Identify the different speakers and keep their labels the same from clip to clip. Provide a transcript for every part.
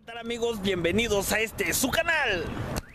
Speaker 1: tal amigos? Bienvenidos a su canal.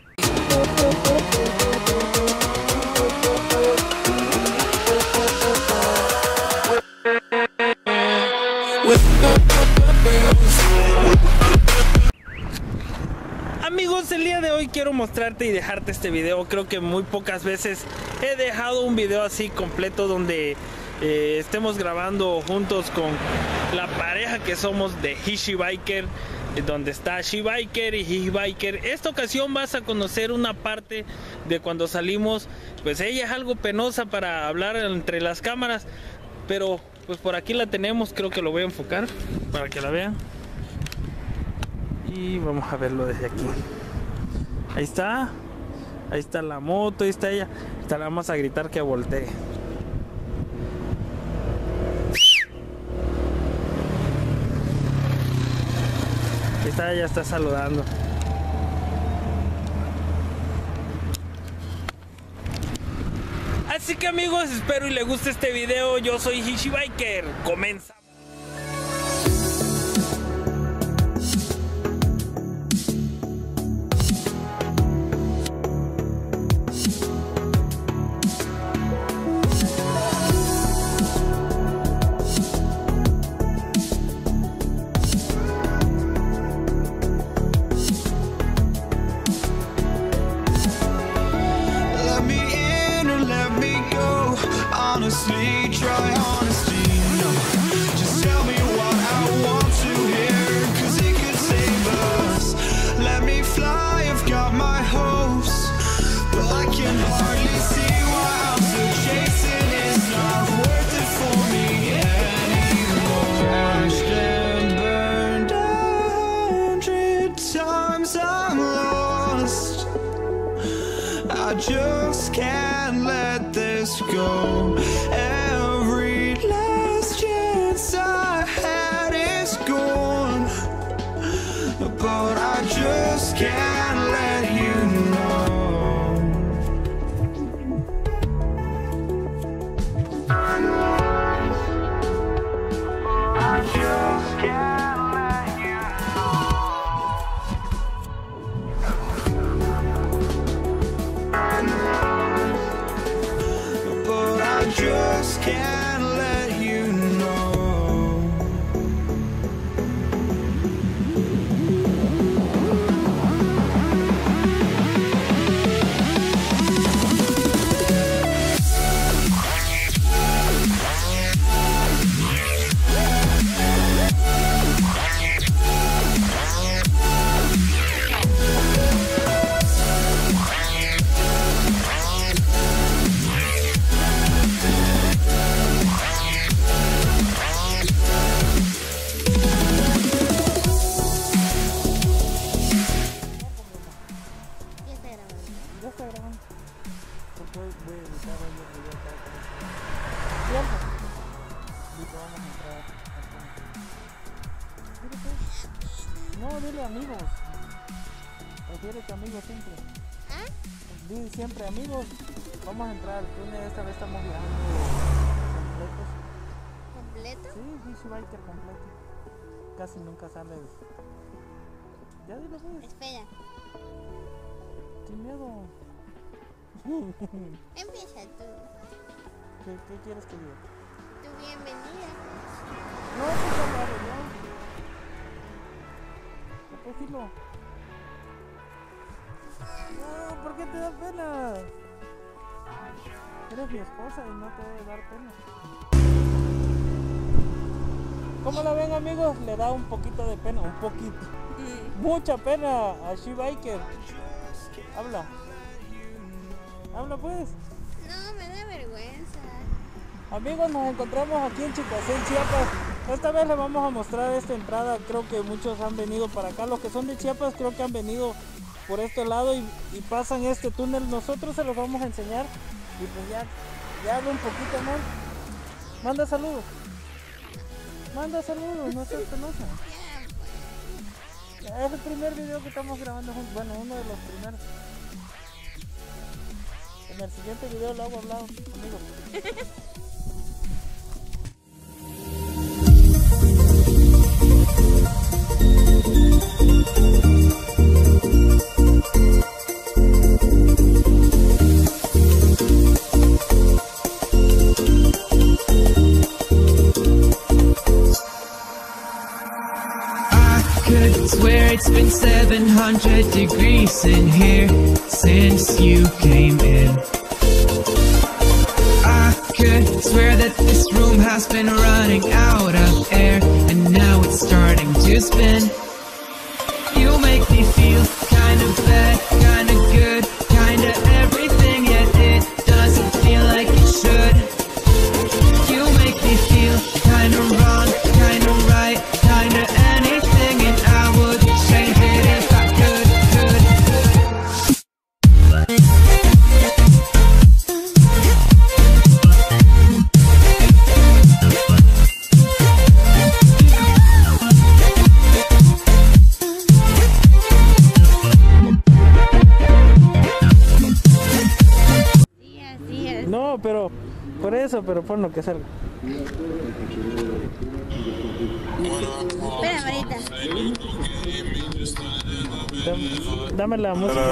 Speaker 1: Amigos, el día de hoy quiero mostrarte y dejarte este video. Creo que muy pocas veces he dejado un video así completo donde estemos grabando juntos con la pareja que somos de Hishi Biker, donde está She Biker y He Biker. Esta ocasión vas a conocer una parte de cuando salimos. Pues ella es algo penosa para hablar entre las cámaras, pero pues por aquí la tenemos. Creo que lo voy a enfocar para que la vean. Y vamos a verlo desde aquí. Ahí está la moto, ahí está ella. Ahorita le vamos a gritar que voltee. Ahí está, ella está saludando. Así que amigos, espero y les guste este video. Yo soy Hishi Biker. Comenzamos.
Speaker 2: Honestly, try honesty, no. Just tell me what I want to hear, 'cause it could save us. Let me fly, I've got my hopes, but I can hardly see why I'm still chasing. It's not worth it for me anymore. Crashed and burned 100 times, I'm lost. I just can't let this go. Every last chance I had is gone, but I just can't let you know. I just can't let you just can't let you know.
Speaker 1: No, dile amigos. Prefiere que amigos siempre.
Speaker 3: ¿Ah?
Speaker 1: Dile siempre amigos. Vamos a entrar al túnel. Esta vez estamos viajando completos.
Speaker 3: ¿Completo?
Speaker 1: Sí, Hishi Biker completo. Casi nunca sales. Ya dile pues.
Speaker 3: Espera.
Speaker 1: Sin miedo.
Speaker 3: Empieza tú.
Speaker 1: ¿Qué quieres que diga?
Speaker 3: Tu bienvenida.
Speaker 1: No, pues ya lo hago yo. Pues dilo. No, ¿por qué te da pena? Eres mi esposa y no te debe dar pena. ¿Cómo la ven amigos? Le da un poquito de pena, un poquito. Mucha pena a She Biker. Habla. Habla pues.
Speaker 3: No, me da vergüenza.
Speaker 1: Amigos, nos encontramos aquí en Chicacén, Chiapas. Esta vez les vamos a mostrar esta entrada. Creo que muchos han venido para acá. Los que son de Chiapas creo que han venido por este lado y pasan este túnel. Nosotros se los vamos a enseñar. Y pues ya habla un poquito más. Manda saludos. Manda saludos, no seas penosa. Es el primer video que estamos grabando juntos. Bueno, uno de los primeros. En el siguiente video lo hago hablado, amigos.
Speaker 4: could swear it's been 700 degrees in here since you came in. I could swear that this room has been running out of air, and now it's starting to spin. You make me feel kind of bad, kind of good, kind of everything, yet it doesn't feel like it should. You make me feel kind of wrong, kind of right, kind of anything, and I would change it if I could.
Speaker 3: Sí, así es.
Speaker 1: No, pero por eso, pero pon lo que salga.
Speaker 3: Espera, Marita.
Speaker 1: Dame la música.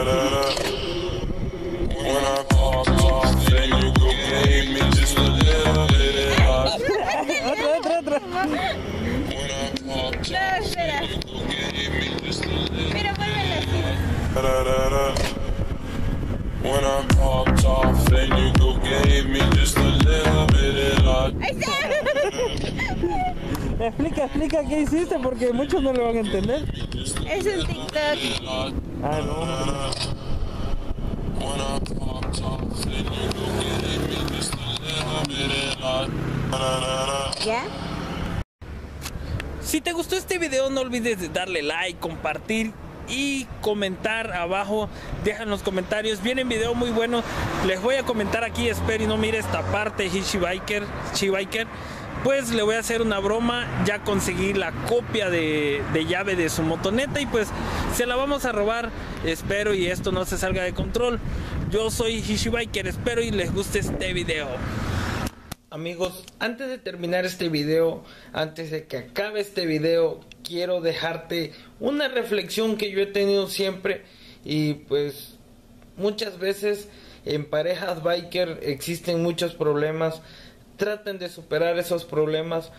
Speaker 2: When I popped off, then you go gave me just a little bit of hot.
Speaker 1: Otra.
Speaker 2: When I popped
Speaker 3: No, espera. Pero vuélvelo así.
Speaker 2: da-da-da-da. When I popped off, then you go gave me just a little bit of hot.
Speaker 3: Ahí está.
Speaker 1: Explica qué hiciste porque muchos no lo van a entender.
Speaker 3: Es un TikTok.
Speaker 1: Ah, no.
Speaker 2: When I popped off, then you go gave me just a little bit of hot. Da-da-da-da.
Speaker 3: ¿Ya?
Speaker 1: Si te gustó este video, no olvides de darle like, compartir y comentar abajo. Deja en los comentarios. Vienen videos muy buenos. Les voy a comentar aquí. Espero y no mire esta parte. Hichibiker. Pues le voy a hacer una broma. Ya conseguí la copia de llave de su motoneta y pues se la vamos a robar. Espero y esto no se salga de control. Yo soy Hichibiker. Espero y les guste este video. Amigos, antes de terminar este video, antes de que acabe este video, quiero dejarte una reflexión que yo he tenido siempre. Y pues muchas veces en parejas biker existen muchos problemas. Traten de superar esos problemas.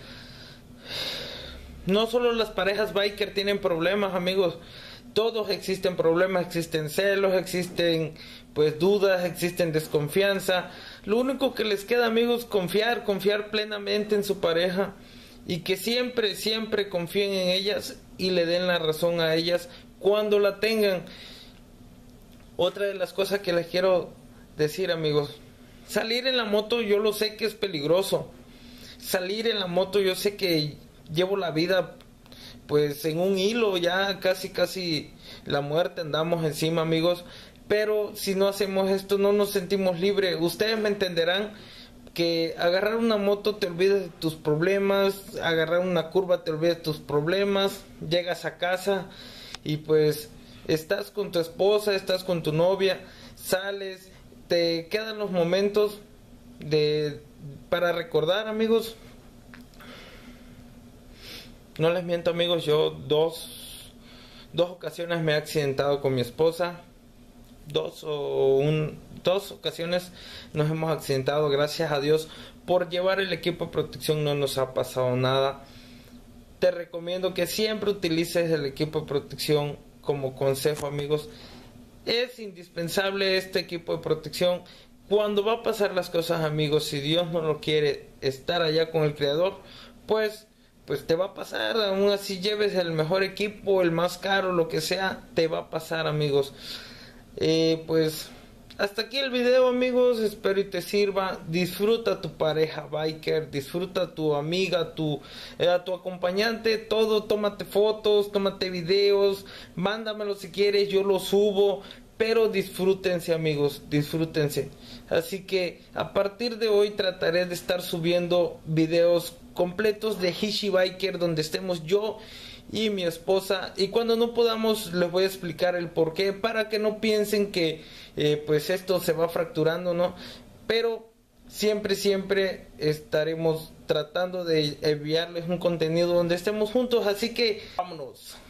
Speaker 1: No solo las parejas biker tienen problemas, amigos. Todos existen problemas, existen celos, existen pues dudas, existen desconfianza. Lo único que les queda, amigos, confiar plenamente en su pareja y que siempre confíen en ellas y le den la razón a ellas cuando la tengan. Otra de las cosas que les quiero decir, amigos, salir en la moto yo lo sé que es peligroso. Salir en la moto yo sé que llevo la vida pues en un hilo, ya casi la muerte andamos encima, amigos. Pero si no hacemos esto no nos sentimos libres. Ustedes me entenderán que agarrar una moto te olvidas de tus problemas, agarrar una curva te olvidas de tus problemas, llegas a casa y pues estás con tu esposa, estás con tu novia, sales, te quedan los momentos para recordar, amigos. No les miento, amigos, yo dos ocasiones me he accidentado con mi esposa. Dos ocasiones nos hemos accidentado, gracias a Dios. Por llevar el equipo de protección no nos ha pasado nada. Te recomiendo que siempre utilices el equipo de protección como consejo, amigos. Es indispensable este equipo de protección. Cuando va a pasar las cosas, amigos, si Dios no lo quiere, estar allá con el Creador, pues te va a pasar. Aún así lleves el mejor equipo, el más caro, lo que sea, te va a pasar, amigos. Pues hasta aquí el video, amigos, espero y te sirva. Disfruta a tu pareja biker, disfruta a tu amiga, a tu acompañante, todo. Tómate fotos, tómate videos, mándamelo si quieres, yo lo subo. Pero disfrútense, amigos, disfrútense. Así que a partir de hoy trataré de estar subiendo videos completos de Hichibiker donde estemos yo y mi esposa, y cuando no podamos les voy a explicar el por qué, para que no piensen que pues esto se va fracturando, ¿no? Pero siempre estaremos tratando de enviarles un contenido donde estemos juntos, así que vámonos.